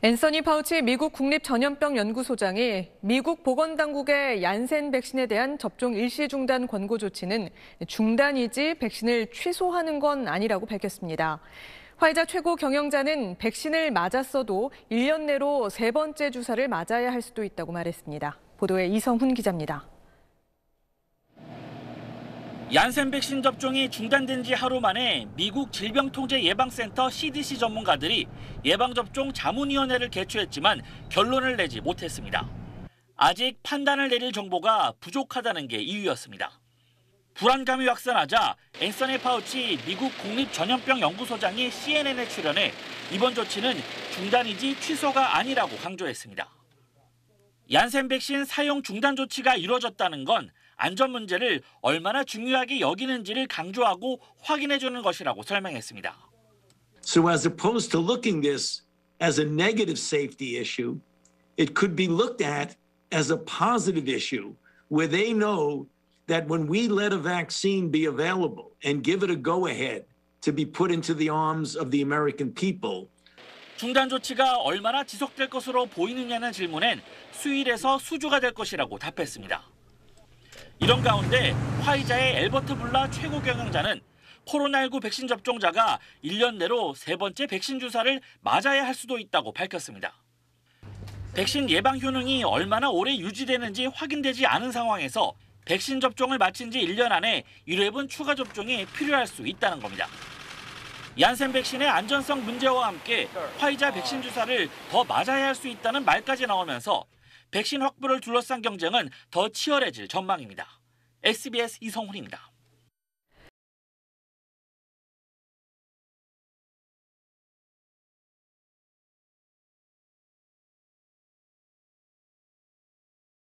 앤서니 파우치 미국 국립전염병연구소장이 미국 보건당국의 얀센 백신에 대한 접종 일시 중단 권고 조치는 중단이지 백신을 취소하는 건 아니라고 밝혔습니다. 화이자 최고 경영자는 백신을 맞았어도 1년 내로 3번째 주사를 맞아야 할 수도 있다고 말했습니다. 보도에 이성훈 기자입니다. 얀센 백신 접종이 중단된 지 하루 만에 미국 질병통제예방센터 CDC 전문가들이 예방접종 자문위원회를 개최했지만 결론을 내지 못했습니다. 아직 판단을 내릴 정보가 부족하다는 게 이유였습니다. 불안감이 확산하자 앤서니 파우치 미국 국립전염병연구소장이 CNN에 출연해 이번 조치는 중단이지 취소가 아니라고 강조했습니다. 얀센 백신 사용 중단 조치가 이루어졌다는 건 안전 문제를 얼마나 중요하게 여기는지를 강조하고 확인해 주는 것이라고 설명했습니다. So as opposed to looking this as a negative safety issue, it could be looked at as a positive issue where they know that when we let a vaccine be available and give it a go-ahead to be put into the arms of the American people. 중단 조치가 얼마나 지속될 것으로 보이느냐는 질문엔 수일에서 수주가 될 것이라고 답했습니다. 이런 가운데 화이자의 앨버트 불라 최고 경영자는 코로나19 백신 접종자가 1년 내로 3번째 백신 주사를 맞아야 할 수도 있다고 밝혔습니다. 백신 예방 효능이 얼마나 오래 유지되는지 확인되지 않은 상황에서 백신 접종을 마친 지 1년 안에 1회분 추가 접종이 필요할 수 있다는 겁니다. 얀센 백신의 안전성 문제와 함께 화이자 백신 주사를 더 맞아야 할 수 있다는 말까지 나오면서 백신 확보를 둘러싼 경쟁은 더 치열해질 전망입니다. SBS 이성훈입니다.